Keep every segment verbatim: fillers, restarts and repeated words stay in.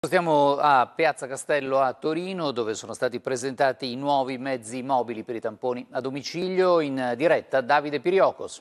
Stiamo a Piazza Castello a Torino, dove sono stati presentati i nuovi mezzi mobili per i tamponi a domicilio. In diretta Davide Piriocos.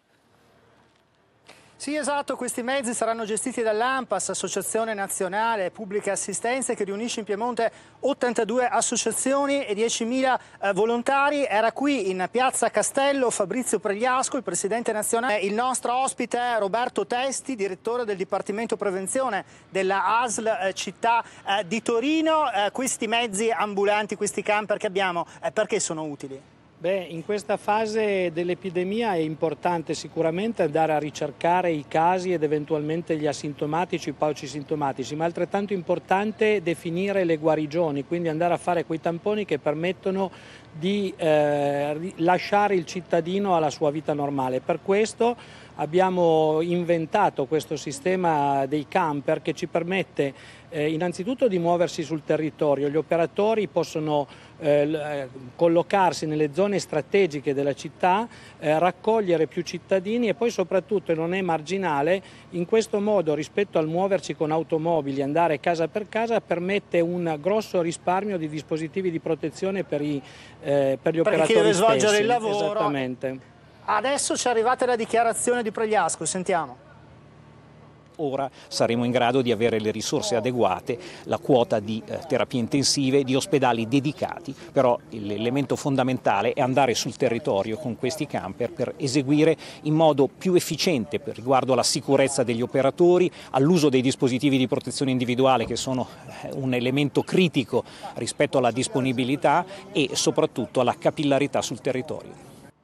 Sì, esatto, questi mezzi saranno gestiti dall'ANPAS, Associazione Nazionale Pubbliche Assistenze, che riunisce in Piemonte ottantadue associazioni e diecimila eh, volontari. Era qui in Piazza Castello Fabrizio Pregliasco, il presidente nazionale. Il nostro ospite è Roberto Testi, direttore del Dipartimento Prevenzione della A S L eh, Città eh, di Torino. Eh, questi mezzi ambulanti, questi camper che abbiamo, eh, perché sono utili? Beh, in questa fase dell'epidemia è importante sicuramente andare a ricercare i casi ed eventualmente gli asintomatici, i paucisintomatici, ma altrettanto importante definire le guarigioni, quindi andare a fare quei tamponi che permettono di eh, lasciare il cittadino alla sua vita normale. Per questo abbiamo inventato questo sistema dei camper che ci permette eh, innanzitutto di muoversi sul territorio. Gli operatori possono eh, collocarsi nelle zone strategiche della città, eh, raccogliere più cittadini e poi soprattutto, e non è marginale, in questo modo rispetto al muoverci con automobili, andare casa per casa, permette un grosso risparmio di dispositivi di protezione per, i, eh, per gli per operatori chi deve stessi. svolgere il lavoro. Esattamente. Adesso ci è arrivata la dichiarazione di Pregliasco, sentiamo. Ora saremo in grado di avere le risorse adeguate, la quota di eh, terapie intensive, di ospedali dedicati, però l'elemento fondamentale è andare sul territorio con questi camper per eseguire in modo più efficiente per riguardo alla sicurezza degli operatori, all'uso dei dispositivi di protezione individuale che sono un elemento critico rispetto alla disponibilità e soprattutto alla capillarità sul territorio.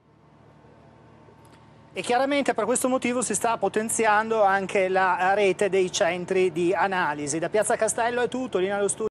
E chiaramente per questo motivo si sta potenziando anche la rete dei centri di analisi. Da Piazza Castello è tutto, linea allo studio.